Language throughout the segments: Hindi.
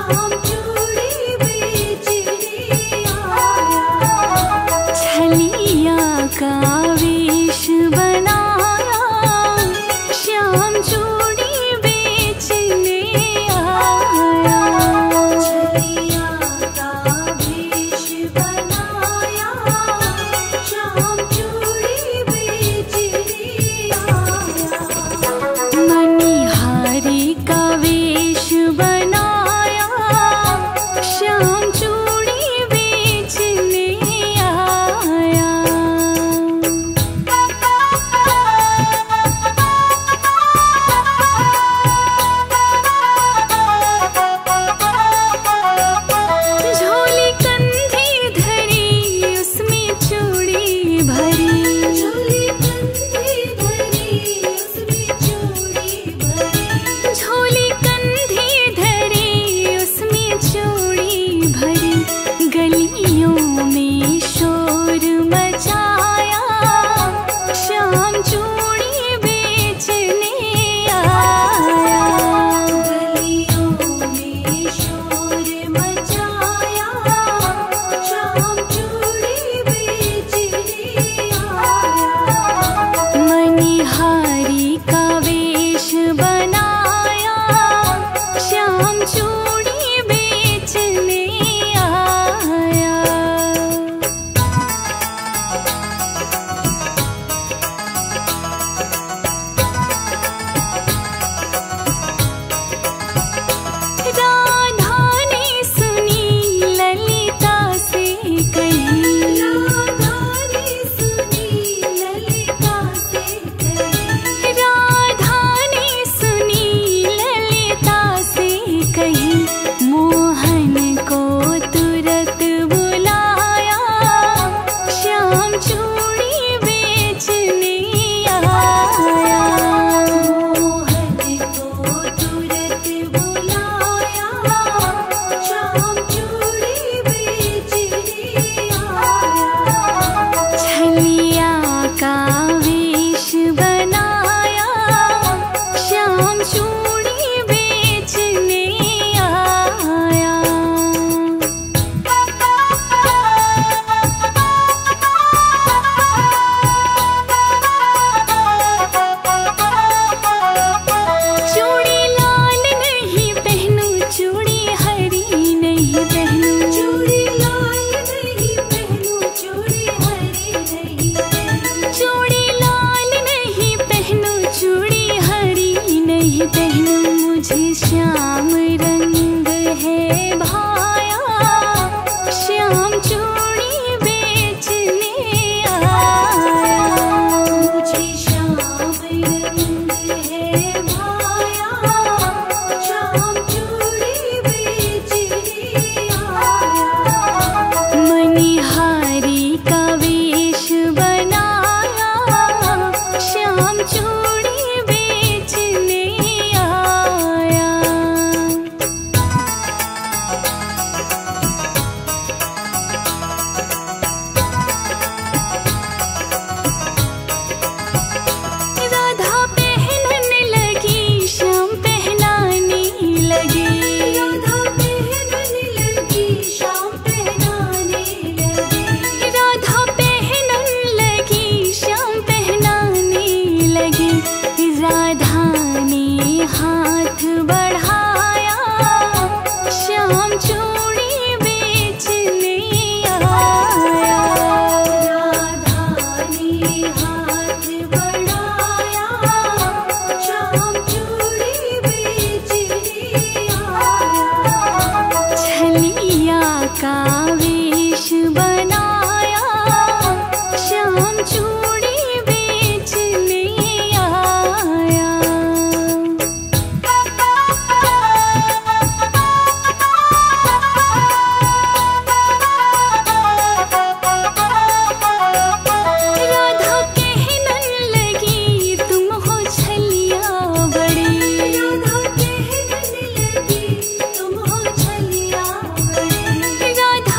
राधा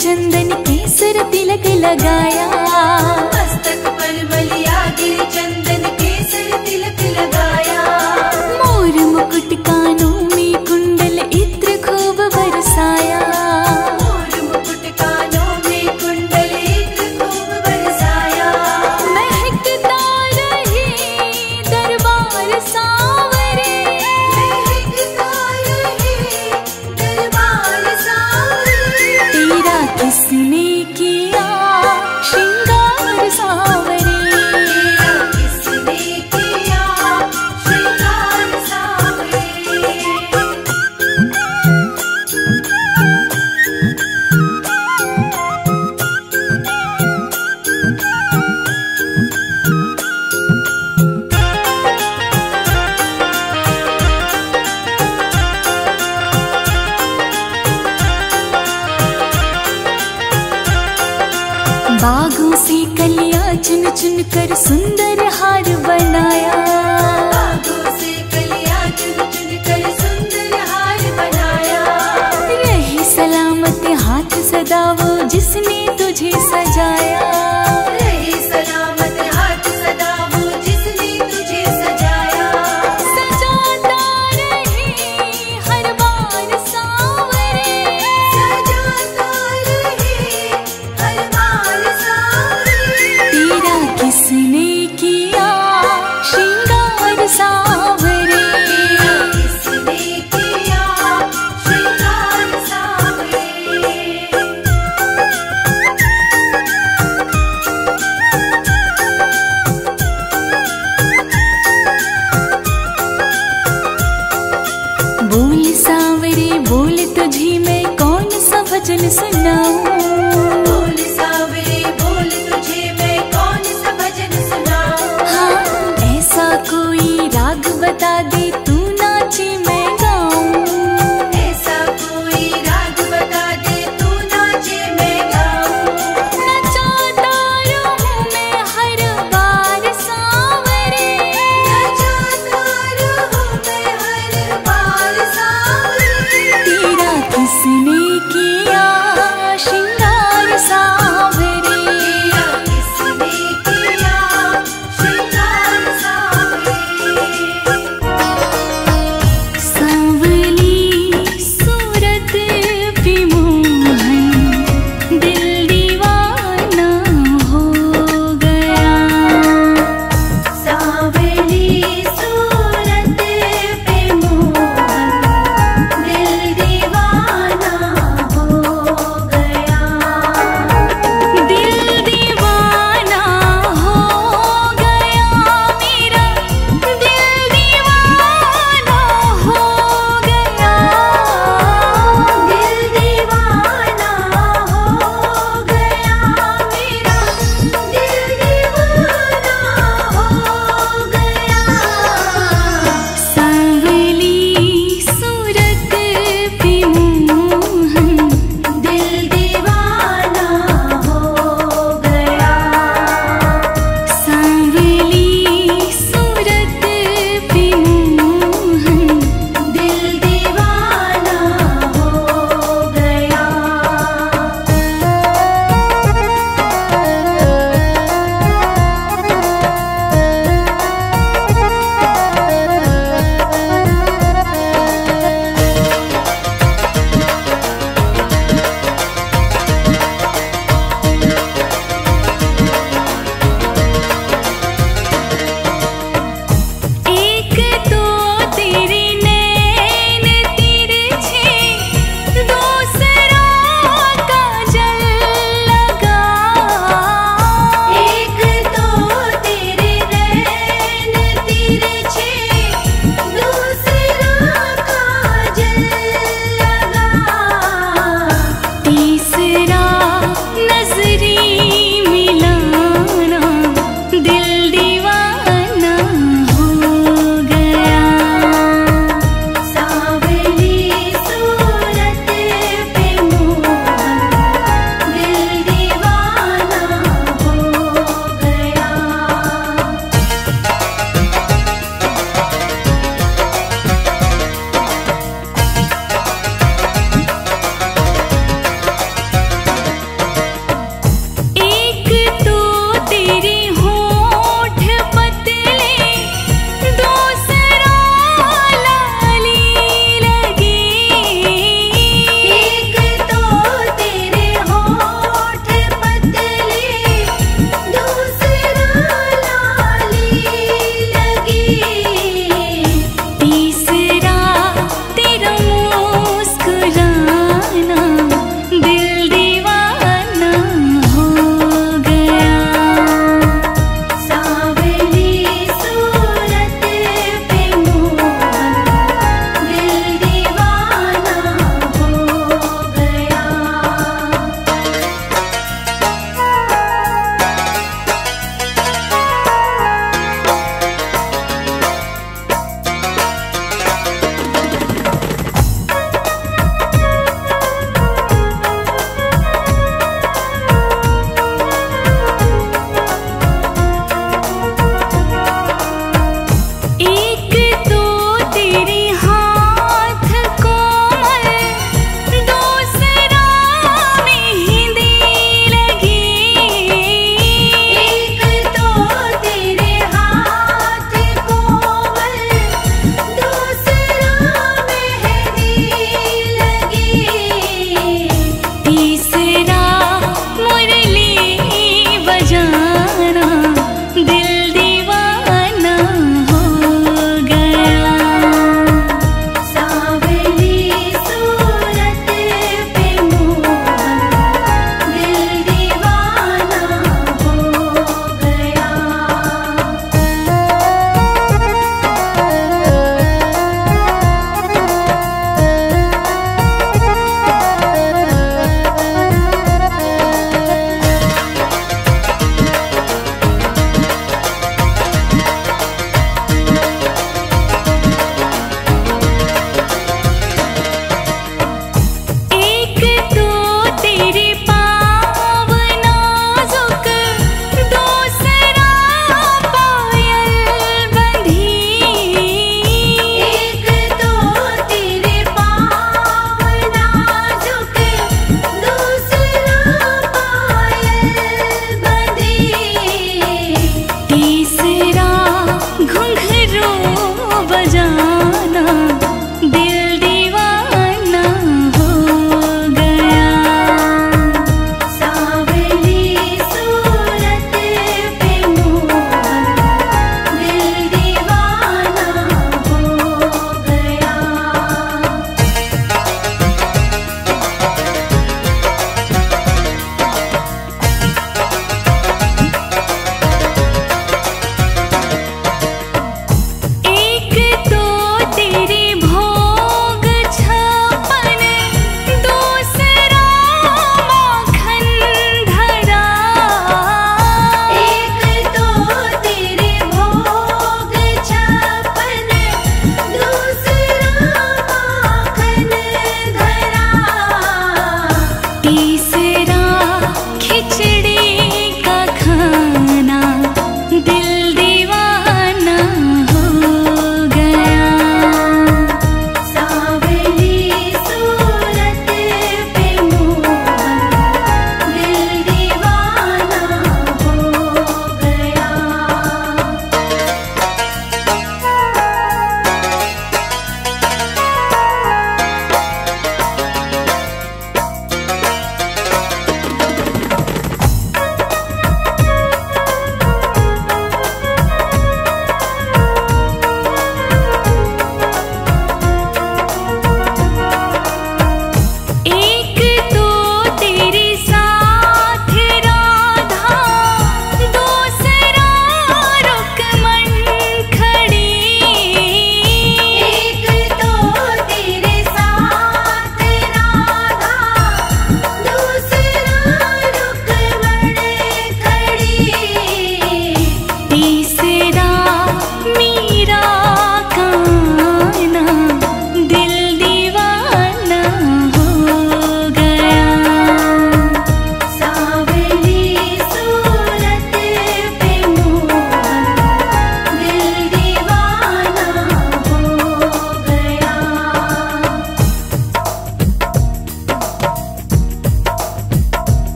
चंदन केसर तिलक लगाया, मस्तक पर मलिया गिर चंदन केसर तिलक लगाया। मोर मुकुट कानों में कुंडल इत्र खूब बरसाया, मोर मुकुट कानों में कुंडल इत्र खूब बरसाया। महकता रहे दरबार सांवरे, महकता रहे दरबार सांवरे। तेरा किसने किया श्रृंगार सांवरे। तेरा किसने किया श्रृंगार सांवरे। बागों से कलियां चुन चुन कर सुंदर हार बनाया, बागों से कलियां चुन चुन कर सुंदर हार बनाया। रहे सलामत हाथ सदा वो जिसने तुझे सजाया, रहे सलामत हाथ सदा वो जिसने तुझे सजाया। सजाता रहे हर बार सांवरे, सजाता रहे हर बार सांवरे। तेरा किसने किया श्रृंगार सांवरे। तेरा किसने किया श्रृंगार सांवरे। बोल सांवरे बोल तुझे मैं कौन सा भजन सुनाऊं, बोल सांवरे बोल तुझे मैं कौन सा भजन सुनाऊं। हाँ ऐसा कोई राग बता दे तू नाचे मैं गाऊं, ऐसा कोई राग बता दे तू नाचे मैं गाऊं। नचाता रहूं मैं हर बार सांवरे। नचाता रहूं मैं हर बार सांवरे। तेरा किसने किया श्रृंगार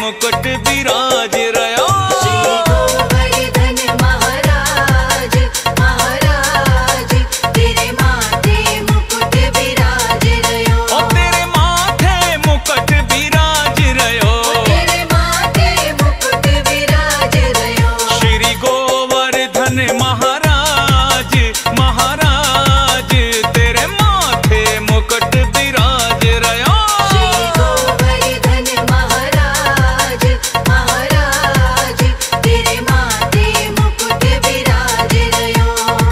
मुकुट विराज रयो। श्री गोवर्धन महाराज महाराज तेरे माथे मुकुट विराज रयो। ओ तेरे माथे मुकुट विराज रयो। तेरे माथे मुकुट विराज रयो। श्री गोवर्धन महाराज महाराज तेरे माथे मुकुट विराज रयो। श्री गोवर्धन महाराज महाराज तेरे माथे मुकुट विराज रयो।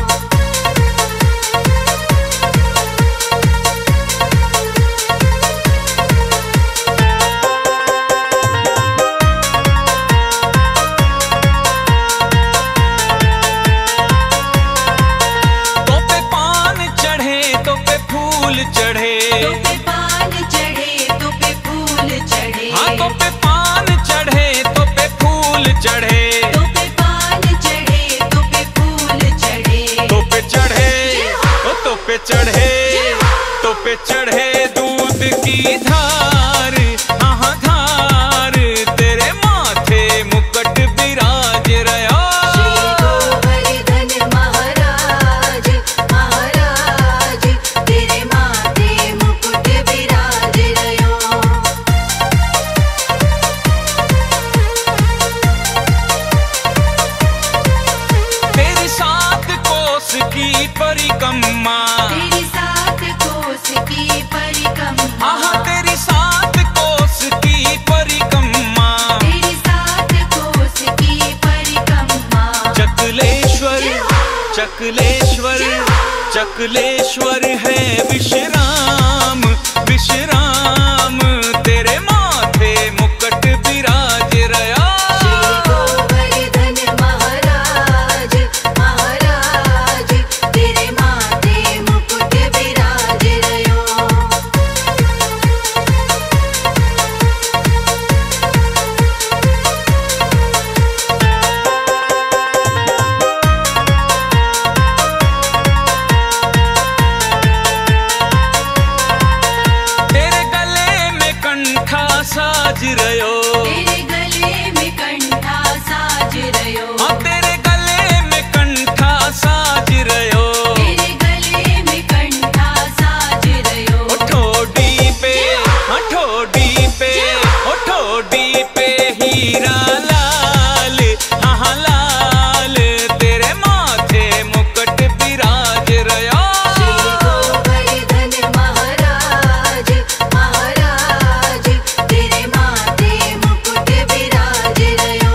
तो पे पान चढ़े तो पे फूल चढ़े। तो पे पान चढ़े तो पे फूल चढ़े। हाँ तो पे पान चढ़े तो पे फूल चढ़े। तो पे पान चढ़े तो पे फूल चढ़े। तो पे चढ़े ओ तो पे चढ़े तो पे चढ़े दूध की धार। हाँ धार तेरे माथे मुकुट विराज रयो। श्री गोवर्धन महाराज महाराज तेरे माथे मुकुट विराज रयो। तेरी सात कोस की परिक्रमा। तेरी सात कोस की परिक्रमा। हाँ तेरी सात कोस की परिक्रमा। तेरी सात कोस की परिक्रमा। चकलेश्वर चकलेश्वर चकलेश्वर है विश्राम विश्राम तेरे माथे मुकुट विराज रयो। श्री गोवर्धन महाराज महाराज तेरे माथे मुकुट विराज रयो। तेरे गले में कंठा साज रयो। तेरे गले में कंठा साज रयो। हाँ तेरे गले में कंठा साज रयो। तेरे गले में कंठा साज रयो। ओ ठोडी पे हाँ ठोडी पे ओ ठोडी पे हीरा लाल हाँ लाल तेरे माथे मुकुट विराज रयो। श्री गोवर्धन महाराज महाराज तेरे माथे मुकुट विराज रयो।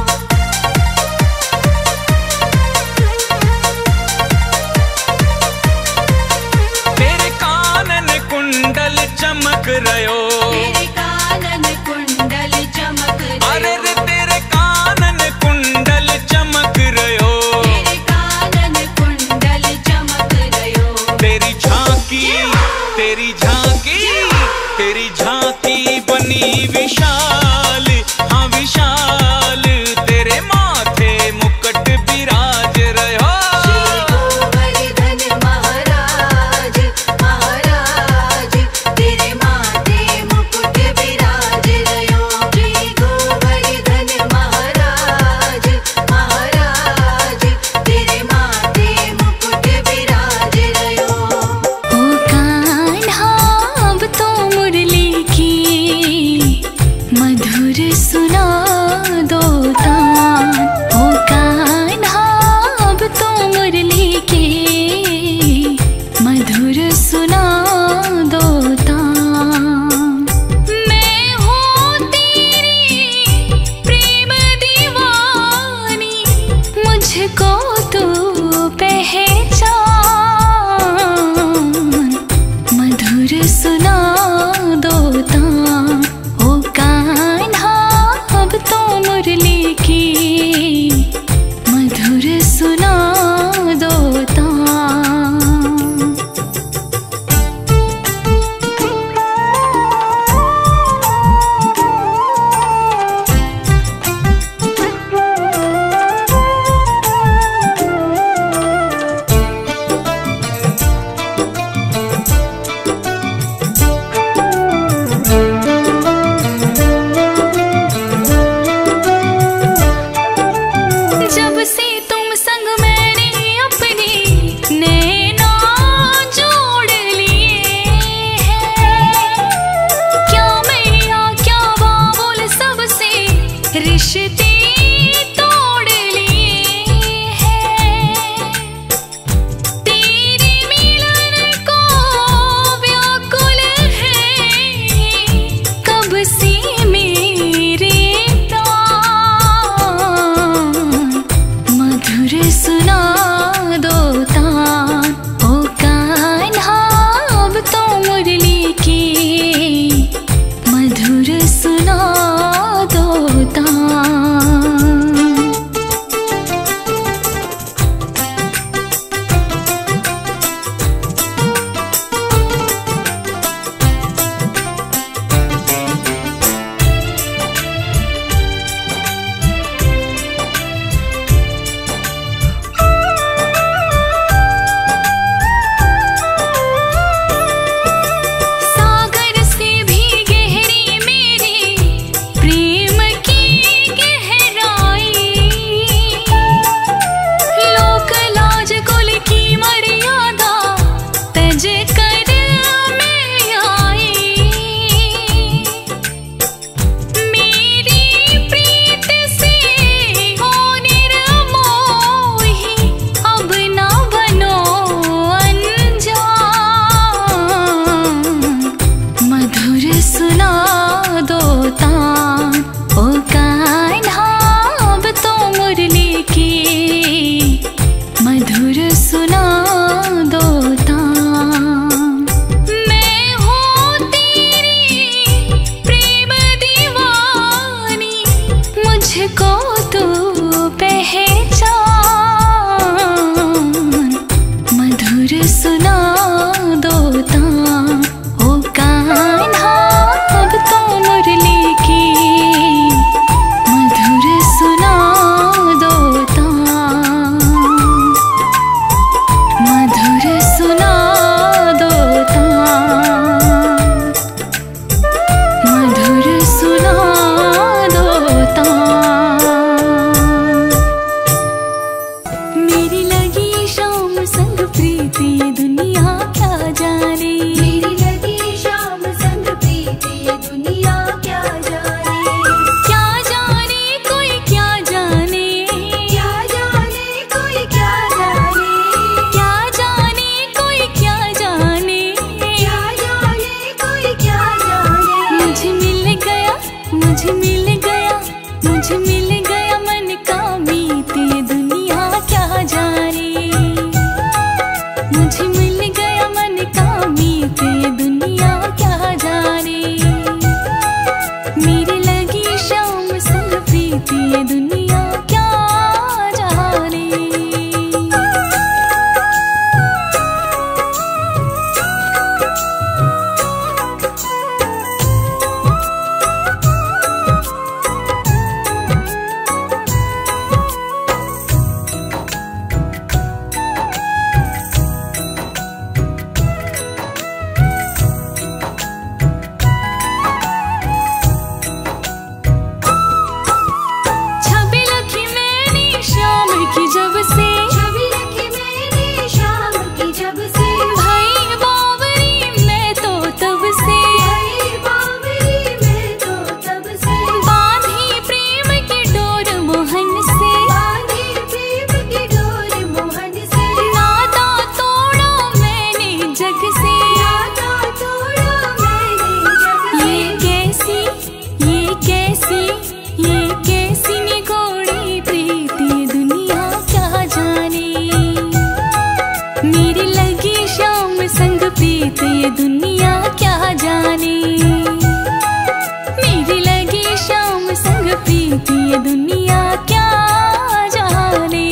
तेरे कानन कुंडल चमक रयो। तेरे कानन कुंडल चमक रयो। अरे रे तेरे कानन कुंडल चमक रयो। तेरे कानन कुंडल चमक रयो। तेरी झांकी तेरी झांकी तेरी झांकी बनी विशाल हाँ विशाल तेरे माथे मुकुट विराज रयो। श्री गोवर्धन महाराज महाराज तेरे माथे मुकुट विराज रयो। श्री गोवर्धन महाराज महाराज तेरे माथे मुकुट विराज रयो। ओ कान्हा अब तो मुरली की मधुर सुना दो तान। ओ कान्हा अब तो मुरली की मधुर सुना दो तान। मैं हूँ तेरी प्रेम दीवानी मुझको तू पहचान। मधुर सुना दो तान। ओ कान्हा अब तो मुरली की मधुर सुना दो तान। रिश्ते तोड़ लिए हैं, तेरे मिलन को व्याकुल है कब से मेरे प्राण। मधुर सुना दो तान ओ कान्हा अब तो मुरली की, मधुर सुना दो तान। सागर से भी गहरी मेरी प्रेम की गहराई, लोक लाज कुल की मर्यादा तज कर मैं आई। मेरी प्रीत से हो निर्मोही अब ना बनो अनजान। मधुर सुना दो तान ओ कान्हा अब तो मुरली की, मधुर सुना दो तान। मैं हूँ तेरी प्रेम दीवानी, मुझको तू पहचान। मधुर सुना दो तान ओ कान्हा अब तो मुरली की, मधुर सुना दो तान। मधुर सुना दो तान, मधुर सुना दो तान। मेरी लगी शाम संग प्रीति दुनिया क्या जाने, मेरी लगी शाम संग प्रीति दुनिया क्या जाने। क्या जाने कोई क्या जाने, क्या जाने कोई क्या जाने, क्या जाने कोई क्या जाने। क्या जाने कोई क्या जाने। मुझे मिल गया, मुझे मिल गया, मुझे मिल गया मन का मीत ये दुनिया क्या जाने। मुझे मिल गया मन का मीत ये दुनिया क्या जाने। मेरी लगी शाम संग प्रीति ये दुनिया क्या जाने। छवि रखी मैंने शाम की जब से, छवि रखी मैंने शाम की जब से। भाई बावरी मैं तो तब से, भाई बावरी मैं तो तब से। बांधी प्रेम की डोर मोहन से, बांधी प्रेम की डोर मोहन से। नाता तोड़ा मैंने जग से। नाता तोड़ा मैंने जग से। ये कैसी, ये कैसी, ये कैसी निगोड़ी प्रीति दुनिया क्या जाने। मेरी लगी शाम संग प्रीति ये दुनिया क्या जाने। मेरी लगी शाम संग प्रीति ये दुनिया क्या जाने।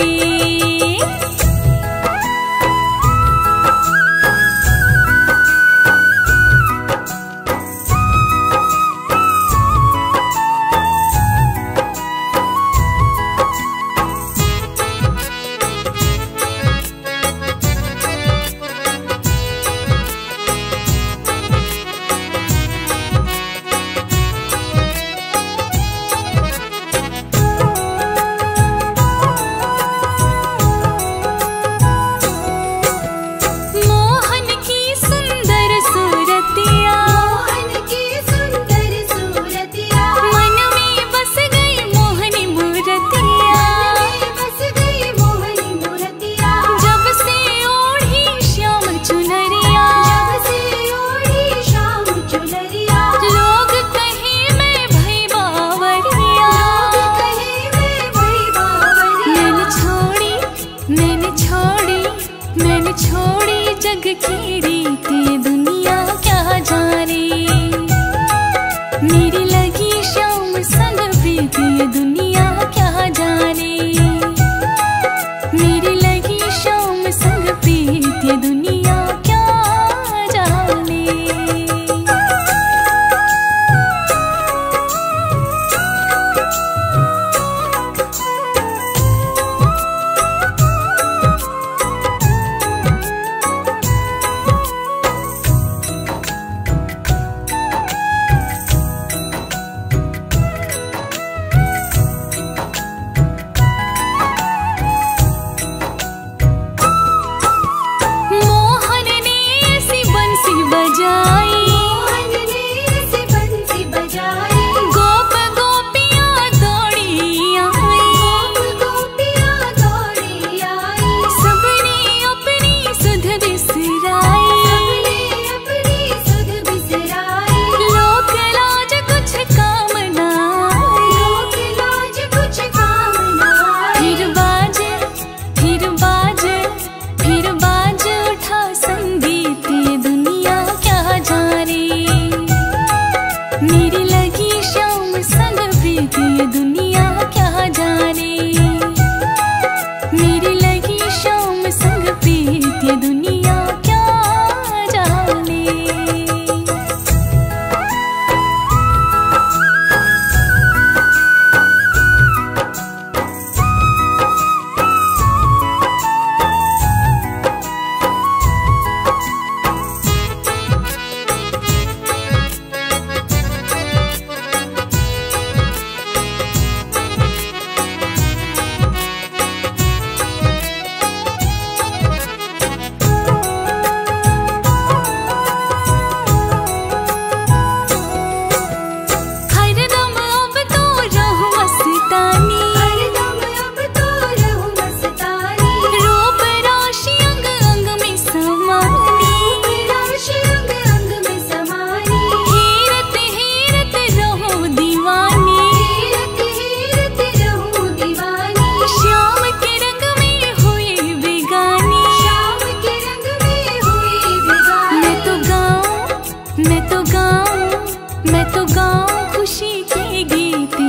ये दुनिया क्या जाने। मेरी लगी शाम संग प्रीत ये दुनिया क्या जाने। मेरी लगी शाम संग प्रीत ये दुनिया क्या जाने। मेरी लगी शाम संग प्रीत ये दुनिया क्या जाने। मैं तो गाऊं खुशी के गीत